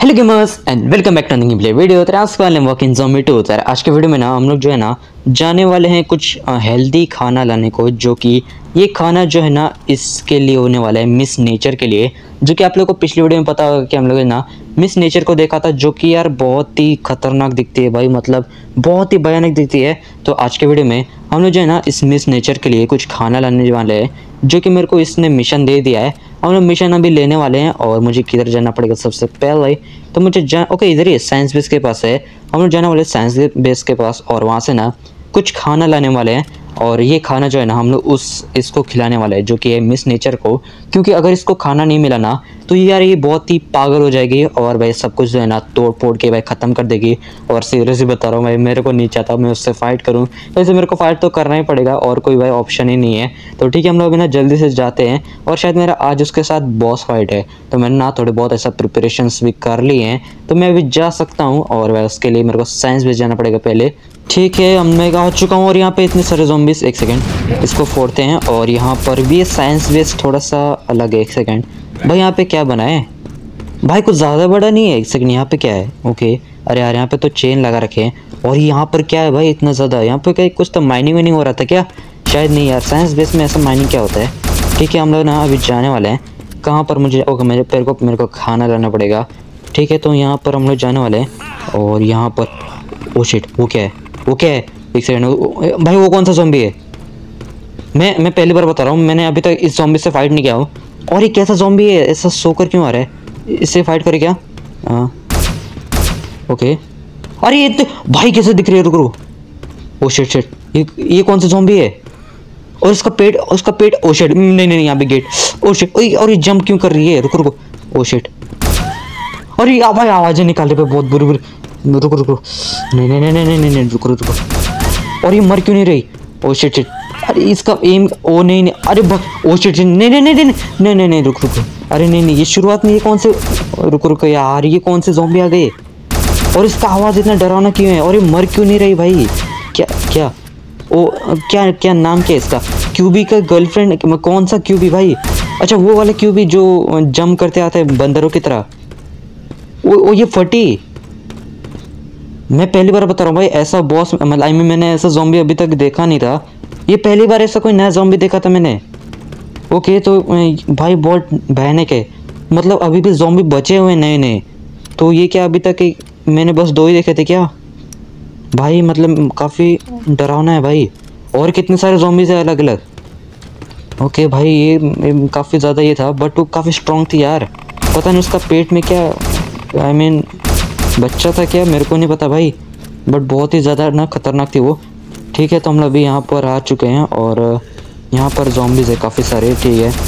Hello gamers and welcome back to new play video. तो आज वाले वॉक इन ज़ॉम्बी 2। तो आज के वीडियो में ना हम लोग जो है ना जाने वाले हैं कुछ हेल्दी खाना लाने को, जो कि ये खाना जो है ना इसके लिए होने वाला है मिस नेचर के लिए। जो कि आप लोगों को पिछली वीडियो में पता होगा कि हम लोग ना मिस नेचर को देखा था, जो कि यार बहुत ही खतरनाक दिखती है भाई, मतलब बहुत ही भयानक दिखती है। तो आज के वीडियो में हम लोग जो है ना इस मिस नेचर के लिए कुछ खाना लाने वाले हैं, जो कि मेरे को इसने मिशन दे दिया है। हम लोग मिशन अभी लेने वाले हैं और मुझे किधर जाना पड़ेगा सबसे पहले। तो मुझे ओके इधर ही साइंस बेस के पास है। हम लोग जाने वाले साइंस बेस के पास और वहाँ से ना कुछ खाना लाने वाले हैं। और ये खाना जो है ना हम लोग इसको खिलाने वाले हैं, जो कि है मिस नेचर को। क्योंकि अगर इसको खाना नहीं मिला ना तो यार ये बहुत ही पागल हो जाएगी और भाई सब कुछ जो है ना तोड़ फोड़ के भाई ख़त्म कर देगी। और सीरियसली बता रहा हूँ भाई, मेरे को नहीं चाहता मैं उससे फाइट करूँ, वैसे मेरे को फाइट तो करना ही पड़ेगा और कोई भाई ऑप्शन ही नहीं है। तो ठीक है, हम लोग ना जल्दी से जाते हैं। और शायद मेरा आज उसके साथ बॉस फाइट है, तो मैंने ना थोड़े बहुत ऐसा प्रिपरेशंस भी कर लिए हैं, तो मैं अभी जा सकता हूँ। और भाई उसके लिए मेरे को साइंस बेस जाना पड़ेगा पहले। ठीक है, अब मैं आ चुका हूँ और यहाँ पे इतने सारे ज़ॉम्बीज़। एक सेकंड, इसको फोड़ते हैं। और यहाँ पर भी साइंस बेस थोड़ा सा अलग है। एक सेकंड भाई, यहाँ पे क्या बना है भाई? कुछ ज़्यादा बड़ा नहीं है। एक सेकंड, यहाँ पे क्या है? ओके, अरे यार यहाँ पे तो चेन लगा रखे हैं। और यहाँ पर क्या है भाई इतना ज़्यादा? यहाँ पे क्या कुछ तो माइनिंग वाइनिंग हो रहा था क्या? शायद नहीं यार, साइंस बेस में ऐसा माइनिंग क्या होता है? ठीक है, हम लोग ना अभी जाने वाले हैं। कहाँ पर? मुझे ओके मेरे को खाना लाना पड़ेगा। ठीक है, तो यहाँ पर हम लोग जाने वाले हैं। और यहाँ पर ओ शिट, वो क्या है? वो क्या है? एक सेकंड भाई, वो कौन सा ज़ॉम्बी है? मैं पहली बार बता रहा हूँ, मैंने अभी तक इस ज़ॉम्बी से फाइट नहीं किया हूँ। और ये कैसा ज़ॉम्बी है? ऐसा सोकर क्यों आ रहा है? इससे फाइट करे क्या? हाँ ओके। अरे ये तो भाई कैसे दिख रही है? रुको। ओ शिट शिट, ये कौन सा ज़ॉम्बी है? और उसका पेट ओ शिट, नहीं नहीं यहाँ पे गेट। ओ शिट, और ये जंप क्यों कर रही है? रुको। ओ शिट, अरे भाई आवाज़ें निकाल रहे पे बहुत बुरी बुरी। रुको। नहीं रुको। और ये मर क्यों नहीं रही? ओ शिट, अरे इसका एम ओ नहीं अरे ओ शिट, नहीं रुको। अरे नहीं, ये शुरुआत में ये कौन से? रुको यार, ये कौन से ज़ॉम्बी आ गए? और इसका आवाज़ इतना डरावना क्यों है? और ये मर क्यों नहीं रही भाई? क्या ओ क्या नाम क्या है इसका? क्यूबी का गर्लफ्रेंड? कौन सा क्यूबी भाई? अच्छा, वो वाला क्यूबी जो जंप करते आते हैं बंदरों की तरह। वो ये फटी। मैं पहली बार बता रहा हूँ भाई, ऐसा बॉस मतलब मैंने ऐसा ज़ॉम्बी अभी तक देखा नहीं था। ये पहली बार ऐसा कोई नया ज़ॉम्बी देखा था मैंने। ओके, तो भाई बहुत भयानक है, मतलब अभी भी ज़ॉम्बी बचे हुए नए। तो ये क्या अभी तक मैंने बस 2 ही देखे थे क्या भाई? मतलब काफ़ी डरावना है भाई। और कितने सारे ज़ॉम्बीज़ है अलग अलग। ओके भाई, ये काफ़ी ज़्यादा ये था, बट वो काफ़ी स्ट्रॉन्ग थी यार। पता नहीं उसका पेट में क्या आई मीन बच्चा था क्या, मेरे को नहीं पता भाई, बट बहुत ही ज़्यादा ना खतरनाक थी वो। ठीक है, तो हम लोग अभी यहाँ पर आ चुके हैं और यहाँ पर ज़ॉम्बीज़ है काफ़ी सारे। ठीक है,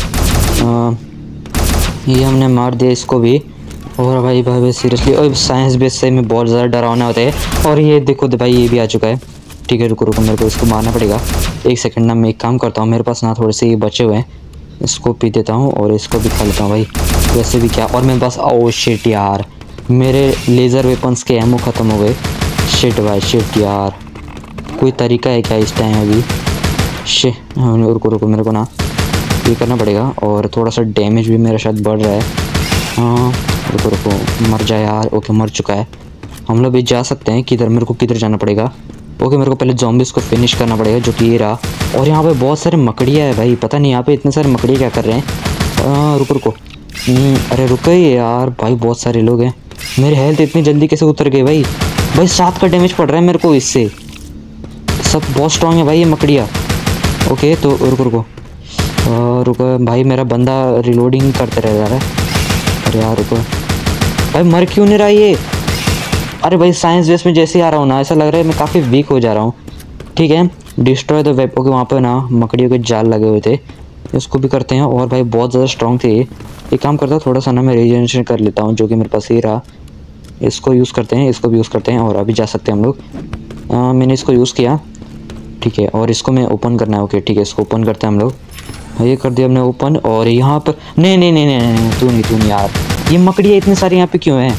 ये हमने मार दिया इसको भी। और भाई सीरियसली, और साइंस बेस से में बहुत ज़्यादा डरावना होता है। और ये देखो भाई, ये भी आ चुका है। ठीक है, रुको मेरे को इसको मारना पड़ेगा। एक सेकंड ना, मैं एक काम करता हूँ, मेरे पास ना थोड़े से ये बचे हुए हैं, इसको पी देता हूँ और इसको भी खा लेता हूँ भाई। वैसे भी क्या, और मेरे पास ओ शिट यार, मेरे लेज़र वेपन्स के एमओ ख़त्म हो गए। शिट भाई शिट यार, कोई तरीका है क्या इस टाइम अभी? रुको मेरे को ना ये करना पड़ेगा। और थोड़ा सा डैमेज भी मेरा शायद बढ़ रहा है। हाँ रुको, मर जाए यार। ओके, मर चुका है। हम लोग भी जा सकते हैं। मेरे को किधर जाना पड़ेगा? ओके, मेरे को पहले ज़ॉम्बीज़ को फिनिश करना पड़ेगा, जो कि ये रहा। और यहाँ पे बहुत सारे मकड़ियाँ है भाई, पता नहीं यहाँ पे इतने सारे मकड़ियाँ क्या कर रहे हैं। रुको अरे रुको यार भाई, बहुत सारे लोग हैं। मेरी हेल्थ इतनी जल्दी कैसे उतर गई भाई? 7 का डैमेज पड़ रहा है मेरे को इससे। सब बहुत स्ट्रॉन्ग है भाई ये मकड़ियाँ। ओके, तो रुको भाई, मेरा बंदा रिलोडिंग करते रह जा रहा है। अरे यार रुको भाई, मर क्यों नहीं रहा ये? अरे भाई, साइंस बेस में जैसे ही आ रहा हूँ ना, ऐसा लग रहा है मैं काफ़ी वीक हो जा रहा हूँ। ठीक है, डिस्ट्रॉय द वेब। ओके, वहाँ पर ना मकड़ियों के जाल लगे हुए थे, इसको भी करते हैं। और भाई बहुत ज़्यादा स्ट्रॉन्ग थे। एक काम करता हूँ, थोड़ा सा ना मैं रीजनरेशन कर लेता हूँ, जो कि मेरे पास ही रहा। इसको यूज़ करते हैं, इसको भी यूज़ करते हैं, और अभी जा सकते हैं हम लोग। मैंने इसको यूज़ किया। ठीक है, और इसको मैं ओपन करना है। ओके ठीक है, इसको ओपन करते हैं हम लोग। ये कर दिया हमने ओपन। और यहाँ पर नहीं तू नहीं यार, ये मकड़ियाँ इतनी सारी यहाँ पे क्यों हैं?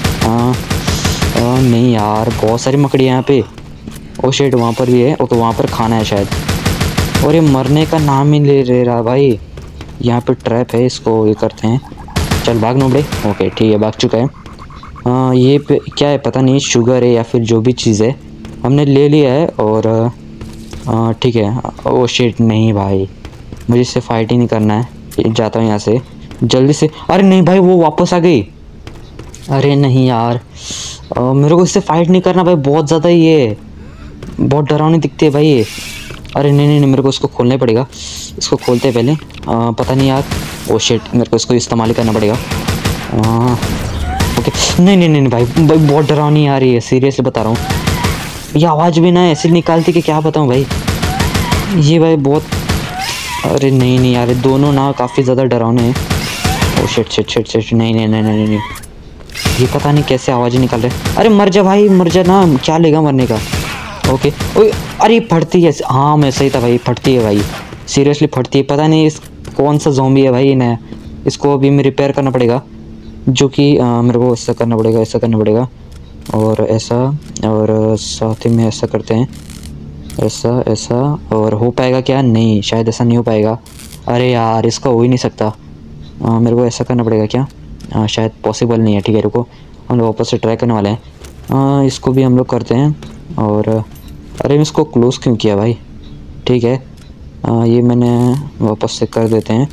नहीं यार, बहुत सारी मकड़ियाँ यहाँ पे। ओ शिट, वहाँ पर भी है। ओके, वहाँ पर खाना है शायद। और ये मरने का नाम ही ले रहा भाई। यहाँ पे ट्रैप है, इसको ये करते हैं। चल भाग नोबड़े। ओके ठीक है, भाग चुका है। ये क्या है पता नहीं, शुगर है या फिर जो भी चीज़ है, हमने ले लिया है। और ठीक है। ओ शिट, नहीं भाई, मुझे इससे फाइट ही नहीं करना है। जाता हूँ यहाँ से जल्दी से। अरे नहीं भाई, वो वापस आ गई। अरे नहीं यार, मेरे को इससे फाइट नहीं करना भाई, बहुत ज़्यादा ये बहुत डरावनी दिखती है भाई ये। अरे नहीं नहीं नहीं, मेरे को इसको खोलना ही पड़ेगा। इसको खोलते हैं पहले। पता नहीं यार, ओ शिट, मेरे को इसको इस्तेमाल ही करना पड़ेगा। ओके, नहीं नहीं नहीं भाई, बहुत डरावनी आ रही है, सीरियसली बता रहा हूँ। ये आवाज़ भी ना ऐसी निकालती कि क्या बताऊँ भाई, ये भाई बहुत। अरे नहीं नहीं यार, दोनों ना काफ़ी ज़्यादा डरावने हैं। Oh shit shit shit shit, नहीं नहीं नहीं नहीं नहीं, ये पता नहीं कैसे आवाज़ें निकाल रहे। अरे मर जा भाई, मर जा ना, क्या लेगा मरने का। ओके। ओए, अरे फटती है। हाँ मैं सही था भाई, फटती है भाई, सीरियसली फटती है। पता नहीं इस कौन सा ज़ॉम्बी है भाई नया, इसको अभी मैं रिपेयर करना पड़ेगा, जो कि मेरे को ऐसा करना पड़ेगा, ऐसा करना पड़ेगा और ऐसा, और साथ ही में ऐसा करते हैं, ऐसा ऐसा। और हो पाएगा क्या? नहीं, शायद ऐसा नहीं हो पाएगा। अरे यार, इसका हो ही नहीं सकता। मेरे को ऐसा करना पड़ेगा क्या? शायद पॉसिबल नहीं है। ठीक है, रुको, हम लोग वापस से ट्राई करने वाले हैं। इसको भी हम लोग करते हैं। और अरे इसको क्लोज़ क्यों किया भाई? ठीक है, ये मैंने वापस से कर देते हैं।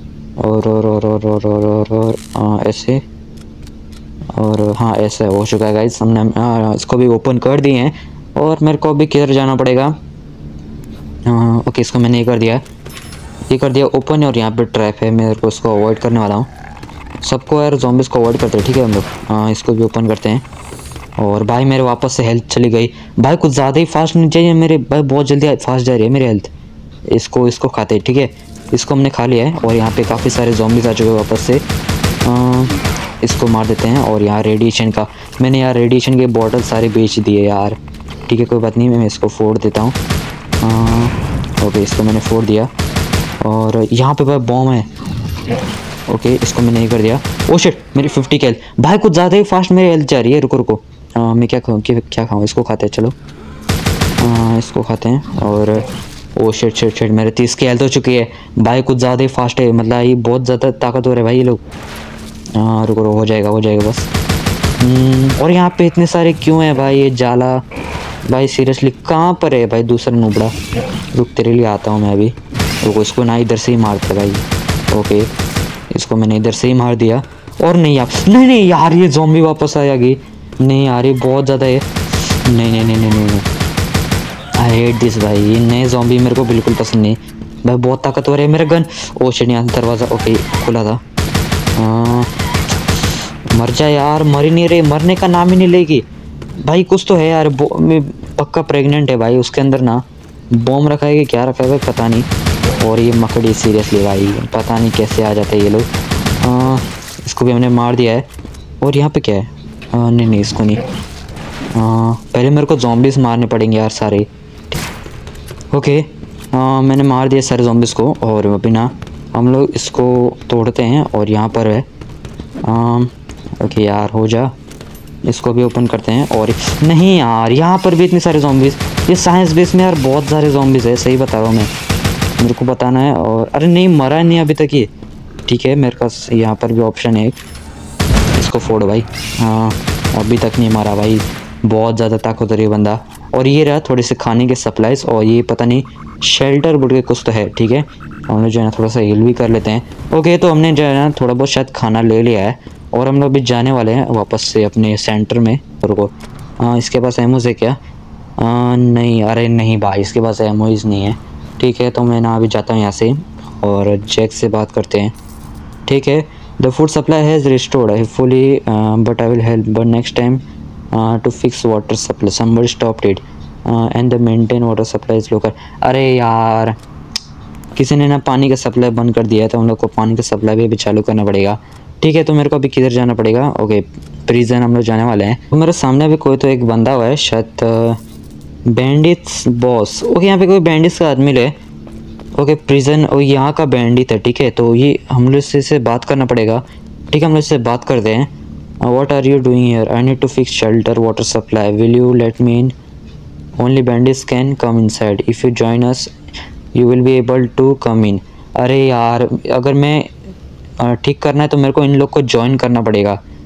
और ऐसे, और हाँ ऐसा हो चुका है गाइस। हमने इसको भी ओपन कर दिए हैं। और मेरे को अभी किधर जाना पड़ेगा? ओके, इसको मैंने ये कर दिया, ये कर दिया ओपन। और यहाँ पे ट्रैप है, मेरे को इसको अवॉइड करने वाला हूँ। सबको यार ज़ॉम्बीज़ को अवॉइड करते हैं। ठीक है, हम लोग इसको भी ओपन करते हैं। और भाई मेरे वापस से हेल्थ चली गई भाई, कुछ ज़्यादा ही फास्ट नहीं चाहिए मेरे भाई, बहुत जल्दी फास्ट जा रही है मेरी हेल्थ। इसको खाते हैं। ठीक है, इसको हमने खा लिया है। और यहाँ पे काफ़ी सारे ज़ॉम्बीज़ आ चुके हैं वापस से। इसको मार देते हैं। और यहाँ रेडिएशन का, मैंने यार रेडिएशन के बॉटल सारे बेच दिए यार। ठीक है, कोई बात नहीं, मैं इसको फोड़ देता हूँ। ओके, इसको मैंने फोड़ दिया। और यहाँ पे भाई बॉम्ब है। ओके, इसको मैंने ये कर दिया। ओ शिट, मेरी 50 की हेल्थ भाई, कुछ ज़्यादा ही फास्ट मेरी हेल्थ जा रही है। रुको रुको, मैं क्या खाऊँ, क्या खाऊँ? इसको खाते हैं, चलो इसको खाते हैं। और ओ शिट शिट शिट, मेरे 30 की हेल्थ हो चुकी है भाई, कुछ ज़्यादा ही फास्ट है, मतलब ये बहुत ज़्यादा ताकतवर है भाई ये लोग। रुको, हो जाएगा बस। और यहाँ पे इतने सारे क्यों हैं भाई? ये जाला भाई, सीरियसली कहाँ पर है भाई दूसरा नुबड़ा? रुक, तेरे लिए आता हूँ मैं अभी। रुको, इसको ना इधर से ही मारते भाई। ओके, इसको मैंने इधर से ही मार दिया। और नहीं यार, नहीं यार, ये ज़ॉम्बी वापस आ गई। नहीं यार, ये बहुत ज़्यादा है। नहीं, आई हेट दिस भाई, ये नए ज़ॉम्बी मेरे को बिल्कुल पसंद नहीं भाई, बहुत ताकतवर है। मेरा गन, ओ शिट, यहाँ दरवाज़ा ओके खुला था। मर जा यार, मर ही नहीं रही, मरने का नाम ही नहीं लेगी भाई। कुछ तो है यार, मैं पक्का प्रेग्नेंट है भाई, उसके अंदर ना बॉम्ब रखा है कि क्या रखा है पता नहीं। और ये मकड़ी, सीरियसली भाई पता नहीं कैसे आ जाते हैं ये लोग। इसको भी हमने मार दिया है। और यहाँ पे क्या है? नहीं, इसको नहीं। पहले मेरे को ज़ॉम्बीज़ मारने पड़ेंगे यार सारे। ओके, मैंने मार दिया सारे ज़ॉम्बीज़ को। और अभी ना हम लोग इसको तोड़ते हैं। और यहाँ पर है, ओके यार हो जा, इसको भी ओपन करते हैं। और नहीं यार, यहाँ पर भी इतने सारे ज़ॉम्बीज़, ये साइंस बेस में यार बहुत सारे ज़ॉम्बीज़ है, सही बता रहा हूँ मैं, मेरे को बताना है। और अरे नहीं, मरा नहीं अभी तक ये। ठीक है, मेरे पास यहाँ पर भी ऑप्शन है, इसको फोड़ भाई। हाँ, अभी तक नहीं मारा भाई, बहुत ज़्यादा ताकतवर है बंदा। और ये रहा थोड़े से खाने के सप्लाइज। और ये पता नहीं शेल्टर बोल के कुछ तो है। ठीक है, हम लोग जो है ना थोड़ा सा हील भी कर लेते हैं। ओके, तो हमने जो है ना थोड़ा बहुत शायद खाना ले लिया है। और हम लोग भी जाने वाले हैं वापस से अपने सेंटर में। रुको, इसके पास एमोज है क्या? नहीं, अरे नहीं भाई, इसके पास एमोज नहीं है। ठीक है, तो मैं ना अभी जाता हूँ यहाँ से और जैक से बात करते हैं। ठीक है, the food supply has restored fully but I will help but next time to fix water supply somebody stopped it and the maintain water supply is local. अरे यार, किसी ने ना पानी का सप्लाई बंद कर दिया है, तो हम लोग को पानी का सप्लाई भी अभी चालू करना पड़ेगा। ठीक है, तो मेरे को अभी किधर जाना पड़ेगा? ओके, प्रिजन हम लोग जाने वाले हैं। तो मेरे सामने अभी कोई तो एक बंदा हुआ है, शायद बैंडिट्स बॉस। ओके, यहाँ पे कोई बैंडिट्स का आदमी है। ओके, प्रिजन, और यहाँ का बैंडिट है। ठीक है, तो ये हम लोग से बात करना पड़ेगा। ठीक है, हम लोग इससे बात करते हैं। What are you doing here? I need to fix shelter water supply, will you let me in? Only bandits can come inside, if you join us you will be able to come in. अरे यार, अगर मैं ठीक करना है तो मेरे को इन लोग को ज्वाइन करना पड़ेगा।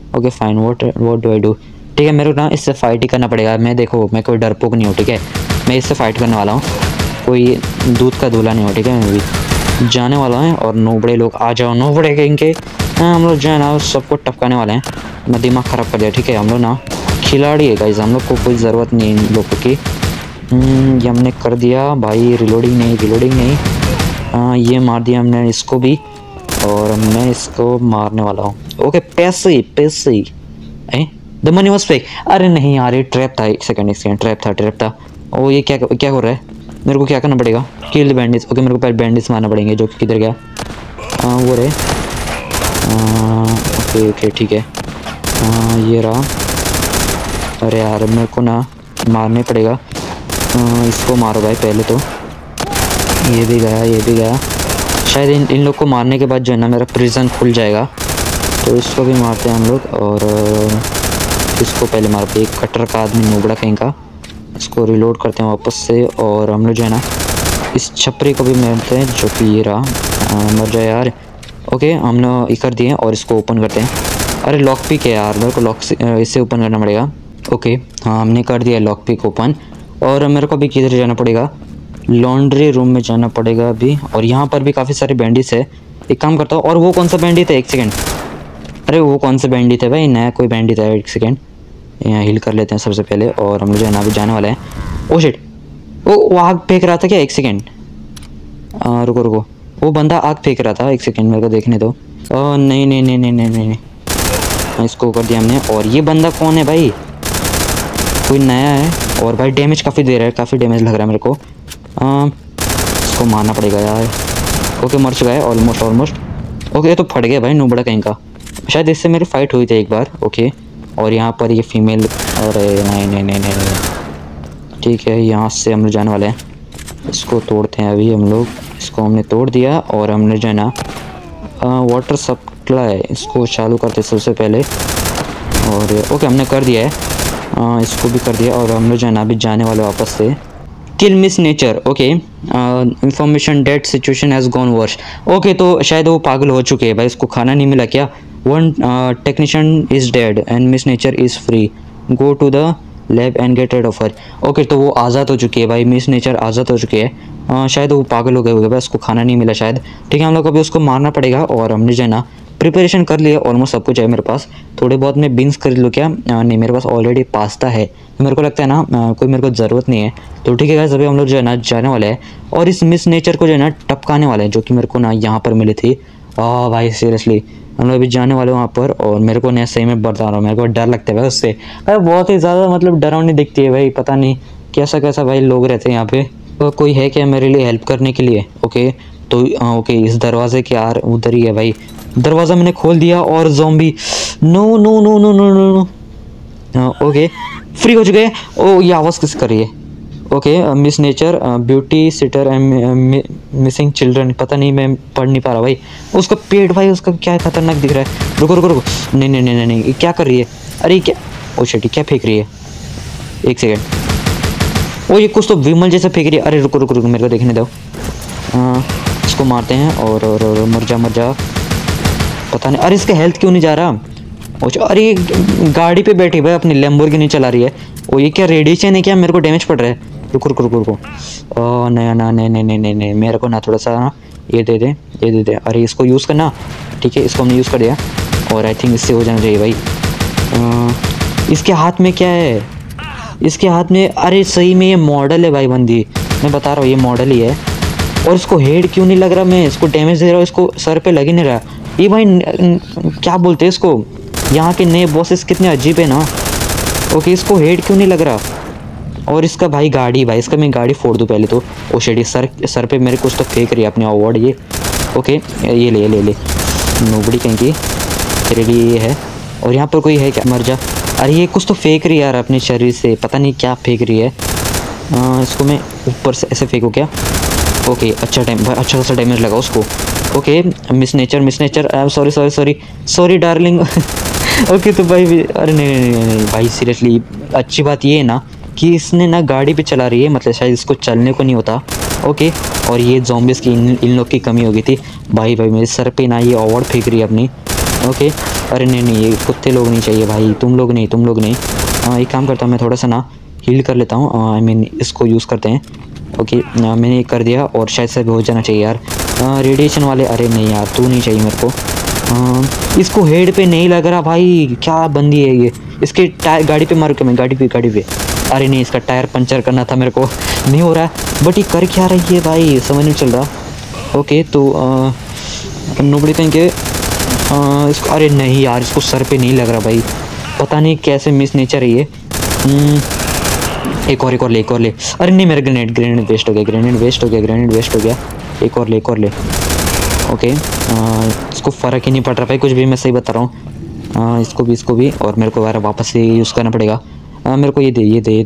Okay fine, what do I do? ठीक है, मेरे को ना इससे फाइट ही करना पड़ेगा। मैं देखो, मैं कोई डरपोक नहीं हूँ, ठीक है, मैं इससे फाइट करने वाला हूँ, कोई दूध का दूल्हा नहीं हो, ठीक है। मैं भी जाने वाला है और नोबड़े लोग आ जाओ, नोबड़े कहीं के। हम लोग जो है ना सबको टपकाने वाले हैं। मैं दिमाग ख़राब कर दिया, ठीक है। हम लोग ना खिलाड़ी है गाइस, हम लोग को कोई ज़रूरत नहीं है इन लोगों की। ये हमने कर दिया भाई, रिलोडिंग नहीं। ये मार दिया हमने इसको भी, और मैं इसको मारने वाला हूँ। ओके, पैसे द मनी वाज फेक। अरे नहीं यार, ये ट्रैप था। एक सेकंड, ट्रैप था। ओ ये क्या हो रहा है? मेरे को क्या करना पड़ेगा? किल बैंडिस। ओके, मेरे को पहले बैंडिस मारना पड़ेंगे, जो कि किधर गया? वो रे। ओके ठीक है। ये रहा। अरे यार, मेरे को ना मारने पड़ेगा। इसको मारो भाई पहले तो। ये भी गया। शायद इन लोग को मारने के बाद जो है ना मेरा प्रिजन खुल जाएगा, तो इसको भी मारते हैं हम लोग। और इसको पहले मारते, एक कटर का आदमी नोबड़ा कहीं का। इसको रिलोड करते हैं वापस से, और हम लोग जो है ना इस छपरी को भी मारते हैं, जो कि ये रहा। मर जाए यार। ओके, हम लोग कर दिए और इसको ओपन करते हैं। अरे लॉक पिक है यार, मेरे को लॉक से इससे ओपन करना पड़ेगा। ओके हाँ, हमने कर दिया लॉक पिक ओपन। और मेरे को अभी किधर जाना पड़ेगा? लॉन्ड्री रूम में जाना पड़ेगा अभी। और यहाँ पर भी काफ़ी सारे बैंडिट्स है। एक काम करता हूँ। और वो कौन सा बैंडिट है? एक सेकेंड। अरे वो कौन सा बैंडिट है भाई? नया कोई बैंडिट है। एक सेकेंड, यहाँ हील कर लेते हैं सबसे पहले। और हम लोग जो है ना अभी जाने वाले हैं। ओ शिट, वो आग फेंक रहा था क्या? एक सेकेंड, रुको। वो बंदा आग फेंक रहा था। एक सेकेंड, मेरे को देखने दो। नहीं। इसको कर दिया हमने। और ये बंदा कौन है भाई? कोई नया है। और भाई डैमेज काफ़ी दे रहा है, काफ़ी डैमेज लग रहा है मेरे को। इसको मारना पड़ेगा यार। ओके, मर चुका है ऑलमोस्ट। ओके, ये तो फट गया भाई, नोबड़ा कहीं का। शायद इससे मेरी फाइट हुई थी एक बार। ओके, और यहाँ पर ये फीमेल। अरे नहीं। ठीक है, यहाँ से हम लोग जाने वाले हैं। इसको तोड़ते हैं अभी हम लोग। इसको हमने तोड़ दिया, और हमने जो है ना वाटर सप्लाई इसको चालू करते सबसे पहले। और ओके, हमने कर दिया है। इसको भी कर दिया, और हम लोग जो है ना अभी जाने वाले वापस से। Kill Miss Nature. Okay, information that situation has gone worse. Okay, तो शायद वो पागल हो चुके हैं भाई, इसको खाना नहीं मिला क्या? One technician is dead and Miss Nature is free, go to the lab and get rid of her. Okay, तो वो आज़ाद हो चुकी है भाई, मिस नेचर आज़ाद हो चुकी है। शायद वो पागल हो गए होंगे भाई, उसको खाना नहीं मिला शायद। ठीक है, हम लोग अभी उसको मारना पड़ेगा। और हमने जो है ना प्रिपरेशन कर लिया, ऑलमोस्ट सब कुछ है मेरे पास। थोड़े बहुत मैं बीन्स खरीद लूँ क्या? नहीं, मेरे पास ऑलरेडी पास्ता है। मेरे को लगता है ना कोई मेरे को ज़रूरत नहीं है। तो ठीक है गाइस, अभी हम लोग जो है ना जाने वाले हैं, और इस मिस नेचर को जो है ना टपकाने वाले हैं, जो कि मेरे को ना यहाँ पर मिली थी। भाई सीरियसली, हम लोग अभी जाने वाले वहाँ पर। और मेरे को नहीं, सही में बता रहा हूँ, मेरे को डर लगता है भाई उससे। भाई बहुत ही ज़्यादा मतलब डरावनी दिखती है भाई, पता नहीं कैसा भाई लोग रहते हैं यहाँ पे। तो कोई है क्या मेरे लिए हेल्प करने के लिए? ओके, तो ओके, इस दरवाजे के यार उधर ही है भाई। दरवाज़ा मैंने खोल दिया, और ज़ॉम्बी। नो। ओके, फ्री हो चुके हैं। ओ, ये आवाज़ किस कर रही है? Okay, Miss Nature babysitter and missing children. पता नहीं, मैं पढ़ नहीं पा रहा भाई। उसका पेट भाई, उसका क्या खतरनाक दिख रहा है। रुको। नहीं, ये क्या कर रही है? अरे क्या, ओ शिट, क्या फेंक रही है? एक सेकेंड। ओ, ये कुछ तो विमल जैसा फेंक रही है। अरे रुको, मेरे को देखने दो। इसको मारते हैं, और मर जा। पता नहीं, अरे इसका हेल्थ क्यों नहीं जा रहा? अरे गाड़ी पे बैठी भाई, अपनी लैम्बोर्गिनी चला रही है। ओ, ये क्या रेडिएशन है क्या? मेरे को डैमेज पड़ रहा है। रुको। नहीं, मेरे को ना थोड़ा सा ना ये दे दे। अरे इसको यूज़ करना। ठीक है, इसको हमने यूज़ कर दिया, और आई थिंक इससे हो जाना चाहिए भाई। इसके हाथ में क्या है? इसके हाथ में, अरे सही में ये मॉडल है भाई बंदी, मैं बता रहा हूँ, ये मॉडल ही है। और इसको हेड क्यों नहीं लग रहा? मैं इसको डैमेज दे रहा हूँ, इसको सर पे लग ही नहीं रहा। ये भाई क्या बोलते हैं इसको, यहाँ के नए बॉसेस कितने अजीब है ना। ओके, इसको हेड क्यों नहीं लग रहा? और इसका भाई गाड़ी, भाई इसका मैं गाड़ी फोड़ दूँ पहले तो। ओ शेडी, सर पे मेरे कुछ तो फेंक रही है अपने अवार्ड ये। ओके, ये ले नोबड़ी कहीं की, तेरे लिए ये है। और यहाँ पर कोई है क्या? मर जा। अरे ये कुछ तो फेंक रही है यार अपने शरीर से, पता नहीं क्या फेंक रही है। इसको मैं ऊपर से ऐसे फेंकूँ क्या? ओके, अच्छा खासा डैमेज लगा उसको। Okay, Miss Nature sorry darling. Okay, तो भाई अरे नहीं भाई, सीरियसली अच्छी बात ये है ना कि इसने ना गाड़ी पे चला रही है, मतलब शायद इसको चलने को नहीं होता। ओके, और ये ज़ॉम्बीज़ की इन लोग की कमी हो गई थी। भाई मेरे सर पे ना ये अवार्ड फेंक रही है अपनी। ओके, अरे नहीं नहीं, ये कुत्ते लोग नहीं चाहिए भाई, तुम लोग नहीं। एक काम करता हूँ मैं, थोड़ा सा ना हील कर लेता हूँ। आई मीन इसको यूज़ करते हैं। ओके मैंने ये कर दिया और शायद से हो जाना चाहिए यार। रेडिएशन वाले, अरे नहीं यार तू नहीं चाहिए मेरे को। इसको हेड पे नहीं लग रहा भाई, क्या बंदी है ये। इसके टायर गाड़ी पे मारू क्या मैं, गाड़ी पे। अरे नहीं, इसका टायर पंचर करना था मेरे को, नहीं हो रहा। बट ये कर क्या रही है भाई, समझ नहीं चल रहा। ओके तो नोबड़ी कहीं के इसको, अरे नहीं यार इसको सर पे नहीं लग रहा भाई, पता नहीं कैसे मिस नेचर है ये। एक और ले। अरे नहीं, मेरा ग्रेनेड वेस्ट हो गया। एक और ले। ओके इसको फ़र्क ही नहीं पड़ रहा भाई कुछ भी, मैं सही बता रहा हूँ। इसको भी और मेरे को वापस से यूज़ करना पड़ेगा। मेरे को ये दे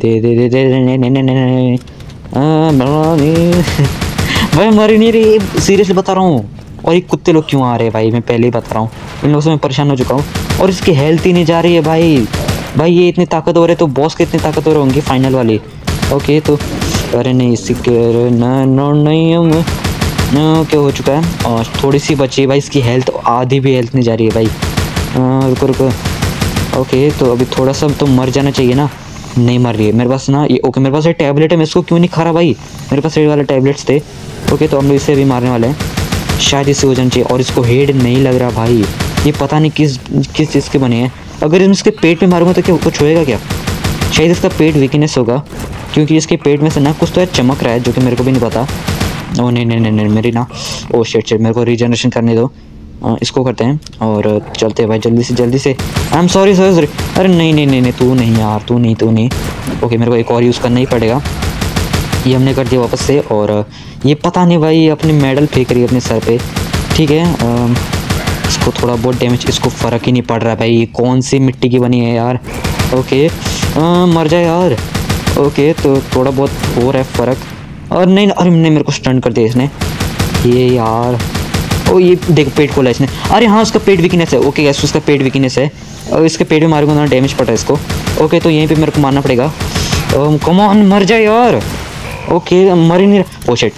भाई, मर नहीं रही, सीरियसली बता रहा हूँ। और ये कुत्ते लोग क्यों आ रहे हैं भाई, मैं पहले ही बता रहा हूँ, इन लोगों से मैं परेशान हो चुका हूँ। और इसकी हेल्थ ही नहीं जा रही है भाई ये इतनी ताकतवर है तो बॉस कितनी ताकतवर होंगी फाइनल वाली। ओके तो अरे नहीं, इसकी नहीं क्या हो चुका है, और थोड़ी सी बची है भाई, इसकी हेल्थ आधी भी हेल्थ नहीं जा रही है भाई। रुको। ओके तो अभी थोड़ा सा तो मर जाना चाहिए ना, नहीं मर रही है मेरे पास ना ये। ओके मेरे पास ये टैबलेट है, मैं इसको क्यों नहीं खा रहा भाई, मेरे पास ये वाले टैबलेट्स थे। ओके तो हम लोग इसे भी मारने वाले हैं, शायद इससे हो जाना चाहिए। और इसको हेड नहीं लग रहा भाई, ये पता नहीं किस चीज़ के बने हैं। अगर इसके पेट में मारूंगा तो क्या कुछ होएगा क्या, शायद इसका पेट वीकनेस होगा, क्योंकि इसके पेट में से ना कुछ तो चमक रहा है जो कि मेरे को भी नहीं पता। ओ नहीं मेरी ना, ओ शिट मेरे को रीजनरेशन करने दो। इसको करते हैं और चलते हैं भाई जल्दी से। I am sorry. अरे नहीं तू नहीं यार, तू नहीं। ओके मेरे को एक और यूज़ करना ही पड़ेगा। ये हमने कर दिया वापस से। और ये पता नहीं भाई अपनी मेडल फेंक रही है अपने सर पे, ठीक है। इसको थोड़ा बहुत डैमेज, इसको फ़र्क ही नहीं पड़ रहा है भाई, ये कौन सी मिट्टी की बनी है यार। ओके मर जाए यार। ओके तो थोड़ा बहुत हो रहा है फ़र्क। और नहीं, अरे नहीं मेरे को स्टन कर दिया इसने, ये यार। ओ ये देख पेट खोला इसने, अरे हाँ उसका पेट वीकनेस है। ओके गैस उसका पेट वीकनेस है, और इसके पेट में मारूंगा ना डैमेज पड़ रहा है इसको। ओके तो यहीं पे मेरे को मारना पड़ेगा। कम ऑन मर जाए यार। ओके मर ही नहीं रहा। Oh shit,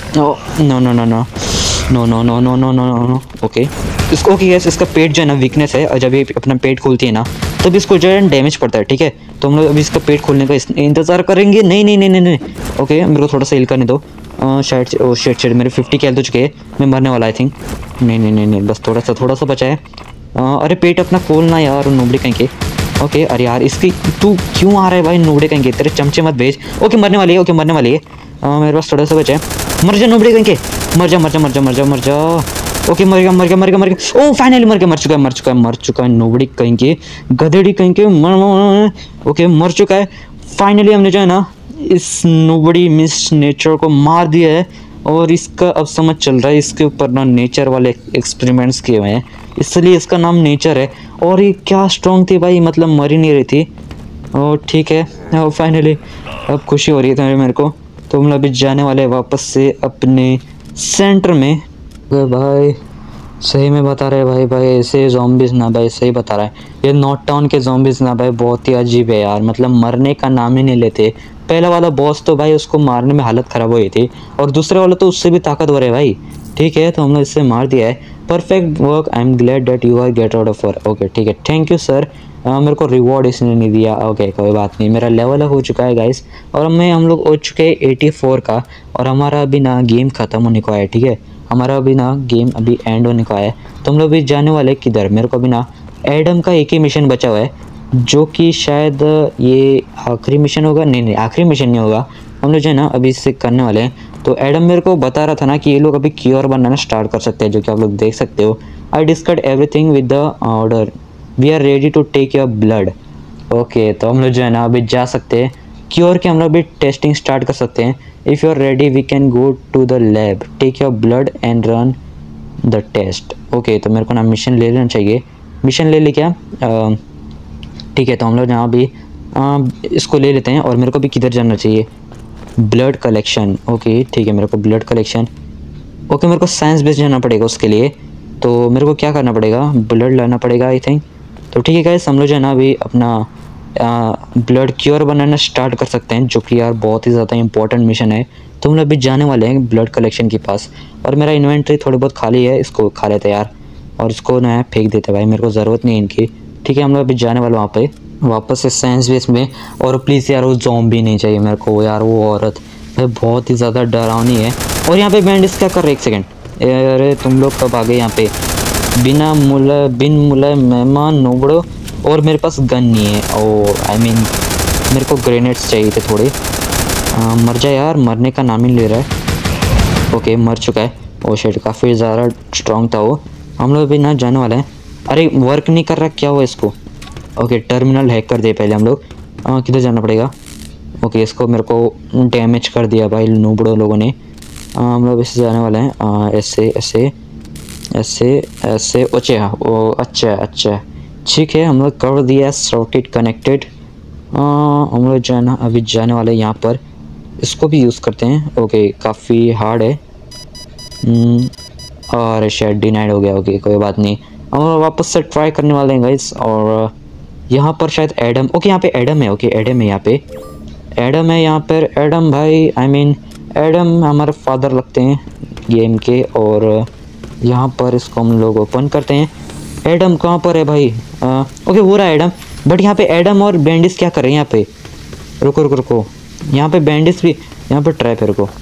no. ओके इसको, ओके गैस इसका पेट जो है ना वीकनेस है, और जब ये अपना पेट खोलती है ना तब इसको जो है डैमेज पड़ता है, ठीक है। तो हम लोग अभी इसका पेट खोलने का इंतज़ार करेंगे। नहीं। ओके मेरे को थोड़ा सा हिल करने दो। शायद ओ शिट मेरे 50 कैल तो चुके हैं, मैं मरने वाला आई थिंक। नहीं बस थोड़ा सा बचा है। अरे पेट अपना खोलना यार, नोबड़ी कहीं के। ओके अरे यार इसकी, तू क्यों आ रहा है भाई नोबड़ी कहीं के, तेरे चमचे मत भेज। ओके मरने वाली है। मेरे पास थोड़ा सा बचा है, मर जा नोबड़ी कहीं के, मर जा। ओके मर गया। ओ फाइनली मर चुका है नोबड़ी कहीं के, गधेड़ी कहीं के। ओके मर चुका है फाइनली। हमने जो है ना इस नोबड़ी मिस नेचर को मार दिया है। और इसका अब समझ चल रहा है, इसके ऊपर ना नेचर वाले एक्सपेरिमेंट्स किए हुए हैं, इसलिए इसका नाम नेचर है। और ये क्या स्ट्रॉन्ग थी भाई, मतलब मर ही नहीं रही थी। और ठीक है फाइनली अब खुशी हो रही है मेरे को। तो हम लोग अभी जाने वाले वापस से अपने सेंटर में। भाई सही में बता रहे भाई ऐसे ज़ॉम्बीज़ ना भाई, सही बता रहा है, ये नॉट टाउन के ज़ॉम्बीज़ ना भाई बहुत ही अजीब है यार, मतलब मरने का नाम ही नहीं लेते। पहला वाला बॉस तो भाई उसको मारने में हालत ख़राब हो गई थी, और दूसरे वाला तो उससे भी ताकतवर है भाई, ठीक है। तो हमने इससे मार दिया है, perfect work, I am glad that you are get out of. Okay ठीक है, थैंक यू सर। मेरे को रिवॉर्ड इसने नहीं दिया। ओके कोई बात नहीं, मेरा लेवल हो चुका है गाइस, और हम लोग हो चुके हैं 84 का, और हमारा अभी ना गेम ख़त्म होने को है, ठीक है। हमारा अभी ना गेम अभी एंड होने का है। तो हम लोग अभी जाने वाले किधर, मेरे को अभी ना एडम का एक ही मिशन बचा हुआ है, जो कि शायद ये आखिरी मिशन होगा। नहीं आखिरी मिशन नहीं होगा, हम लोग जो है ना अभी इससे करने वाले हैं। तो एडम मेरे को बता रहा था ना कि ये लोग अभी क्योर बनाना स्टार्ट कर सकते हैं, जो कि आप लोग देख सकते हो। I discussed everything with the order, we are ready to take your blood. Okay तो हम लोग जो है ना अभी जा सकते हैं क्योर के, हम लोग अभी टेस्टिंग स्टार्ट कर सकते हैं। If you are ready we can go to the lab, take your blood and run the test. Okay तो मेरे को ना मिशन ले लेना चाहिए, मिशन ले क्या, ठीक है। तो हम लोग यहाँ भी इसको ले लेते हैं, और मेरे को भी किधर जाना चाहिए, ब्लड कलेक्शन। ओके ठीक है, मेरे को ब्लड कलेक्शन। ओके मेरे को साइंस बेस जाना पड़ेगा उसके लिए, तो मेरे को क्या करना पड़ेगा, ब्लड लाना पड़ेगा आई थिंक। तो ठीक है गाइस, हम लोग जो है ना अभी अपना ब्लड क्योर बनाना स्टार्ट कर सकते हैं, जो कि यार बहुत ही ज़्यादा इंपॉर्टेंट मिशन है। तो हम लोग अभी जाने वाले हैं ब्लड कलेक्शन के पास, और मेरा इन्वेंट्री थोड़ी बहुत खाली है, इसको खा लेते हैं यार। और इसको ना फेंक देते भाई, मेरे को ज़रूरत नहीं है इनकी। ठीक है, हम लोग अभी जाने वाले वहाँ पे वापस से साइंस बेस में। और प्लीज़ यार वो ज़ॉम्बी नहीं चाहिए मेरे को यार, वो औरत भाई बहुत ही ज़्यादा डरावनी है। और यहाँ पे बैंडिस क्या कर रहे, एक सेकेंड, अरे तुम लोग कब आ गए यहाँ पे, बिन मुला मेहमान नोबड़ो। और मेरे पास गन नहीं है, और आई मीन मेरे को ग्रेनेड्स चाहिए थे थोड़े। मर जा यार, मरने का नाम ही ले रहा है। ओके मर चुका है। ओ शिट, काफ़ी ज़्यादा स्ट्रॉन्ग था वो। हम लोग अभी ना जाने वाले हैं। अरे वर्क नहीं कर रहा, क्या हुआ इसको। ओके टर्मिनल हैक कर दिए पहले हम लोग। किधर जाना पड़ेगा। ओके इसको मेरे को डैमेज कर दिया भाई नूबड़ों लोगों ने। हम लोग इससे जाने वाले हैं, ऐसे ऐसे ऐसे ऐसे। अच्छा ओ अच्छा ठीक है, हम लोग कर दिया सॉर्टेड कनेक्टेड। हम लोग जाना अभी जाने वाले हैं यहाँ पर, इसको भी यूज़ करते हैं। ओके काफ़ी हार्ड है। और शायद डिनाइड हो गया। ओके कोई बात नहीं, हम लोग वापस से ट्राई करने वाले हैं गाइस। और यहाँ पर शायद एडम, ओके यहाँ पे एडम है। ओके एडम है यहाँ पे, एडम है यहाँ पर। एडम भाई आई मीन एडम हमारे फादर लगते हैं गेम के। और यहाँ पर इसको हम लोग ओपन करते हैं। एडम कहाँ पर है भाई। ओके वो रहा एडम। बट यहाँ पे एडम और बैंडिस क्या कर रहे हैं यहाँ पे। रुको यहाँ पे बैंडिस भी यहाँ पे ट्रैप है। रुको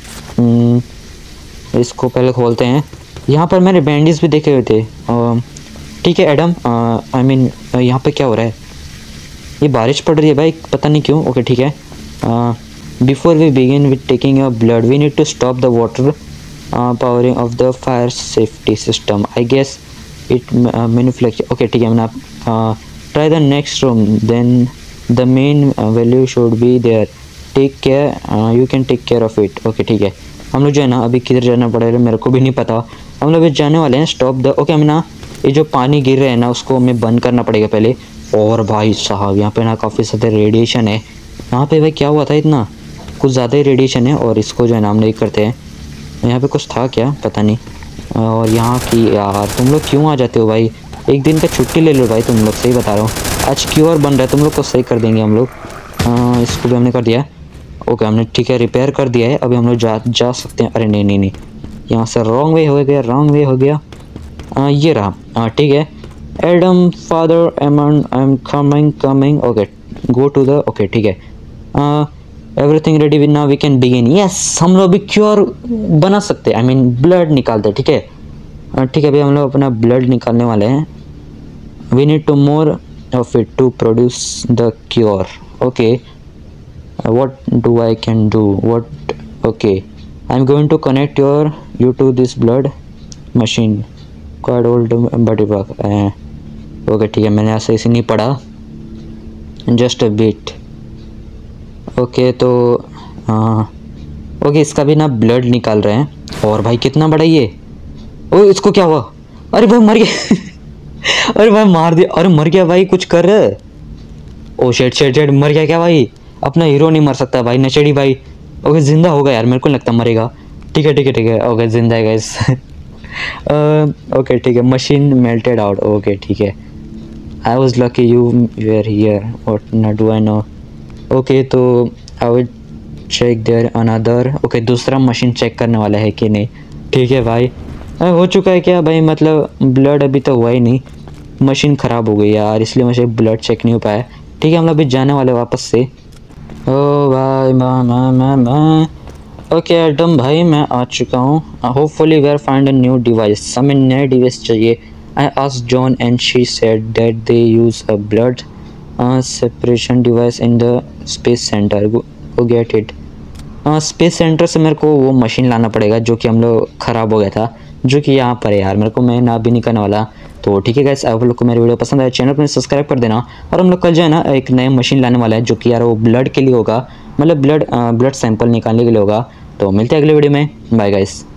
इसको पहले खोलते हैं। यहाँ पर मैंने बैंडिस भी देखे हुए थे। ठीक है एडम, आई मीन यहाँ पे क्या हो रहा है, ये बारिश पड़ रही है भाई पता नहीं क्यों। ओके ठीक है, before we begin with taking your blood we need to stop the water powering off the fire safety system, I guess it manufacture. Okay ठीक है, मैंने try the next room then the main value should be there, take care, you can take care of it. Okay ठीक है, हम लोग जो है ना अभी किधर जाना पड़ेगा मेरे को भी नहीं पता। हम लोग अभी जाने वाले हैं स्टॉप द। ओके हमें ना ये जो पानी गिर रहा है ना उसको हमें बंद करना पड़ेगा पहले। और भाई साहब यहाँ पे ना काफ़ी ज़्यादा रेडिएशन है यहाँ पे भाई, क्या हुआ था इतना, कुछ ज़्यादा ही रेडिएशन है। और इसको जो है ना हम लोग करते हैं, यहाँ पे कुछ था क्या पता नहीं। और यहाँ की यार तुम लोग क्यों आ जाते हो भाई, एक दिन का छुट्टी ले लो भाई तुम लोग, सही बता रहा हूँ। आज क्योर बन रहा है, तुम लोग को सही कर देंगे हम लोग। इसको भी हमने कर दिया। ओके हमने ठीक है रिपेयर कर दिया है। अभी हम लोग जा सकते हैं। अरे नहीं यहाँ से रॉन्ग वे हो गया। ये रहा। ठीक है Adam father Eamon I am coming. Okay go to the. Okay ठीक है, everything ready with now we can begin. Yes हम लोग अभी क्योर बना सकते हैं, आई मीन ब्लड निकालते। ठीक है ठीक है अभी हम लोग अपना ब्लड निकालने वाले हैं। We need to more of it to produce the cure. Okay what do I can do, what, okay I'm going to connect you to this blood machine quite old but okay ठीक है, मैंने ऐसे इसे नहीं पढ़ा, just a bit। Okay तो okay इसका भी ना ब्लड निकाल रहे हैं। और भाई कितना बड़ा ये, ओ इसको क्या हुआ, अरे भाई मर गया अरे भाई मार दिया, अरे मर गया भाई, कुछ कर। ओ शेट मर गया क्या भाई, अपना हीरो नहीं मर सकता भाई, नचेड़ी भाई। ओके जिंदा होगा यार, मेरे को लगता मरेगा। ठीक है ओके जिंदा है गाइस ओके ठीक है, मशीन मेल्टेड आउट। ओके ठीक है, I was lucky you were here, what ना डू आई नो। ओके तो I will check there another. Okay दूसरा मशीन चेक करने वाला है कि नहीं। ठीक है भाई, हो चुका है क्या भाई, मतलब ब्लड अभी तो हुआ ही नहीं, मशीन ख़राब हो गई यार, इसलिए मुझे ब्लड चेक नहीं हो पाया। ठीक है हम लोग अभी जाने वाले वापस से। ओ भाई मैं ओके एडम भाई मैं आ चुका हूँ। Hopefully we are find a new device, हमें नए डिवाइस चाहिए। I asked John and she said that they use a blood separation device in the space centre, go get it. Space centre से मेरे को वो मशीन लाना पड़ेगा जो कि हम लोग ख़राब हो गया था, जो कि यहाँ पर है यार, मेरे को मैं ना भी नहीं करने वाला। तो ठीक है गाइस, आप लोग को मेरी वीडियो पसंद आए चैनल को सब्सक्राइब कर देना। और हम लोग कल जो है ना एक नया मशीन लाने वाला है जो कि यार वो ब्लड के लिए होगा, मतलब ब्लड सैंपल निकालने के लिए होगा। तो मिलते हैं अगले वीडियो में, बाय गाइस।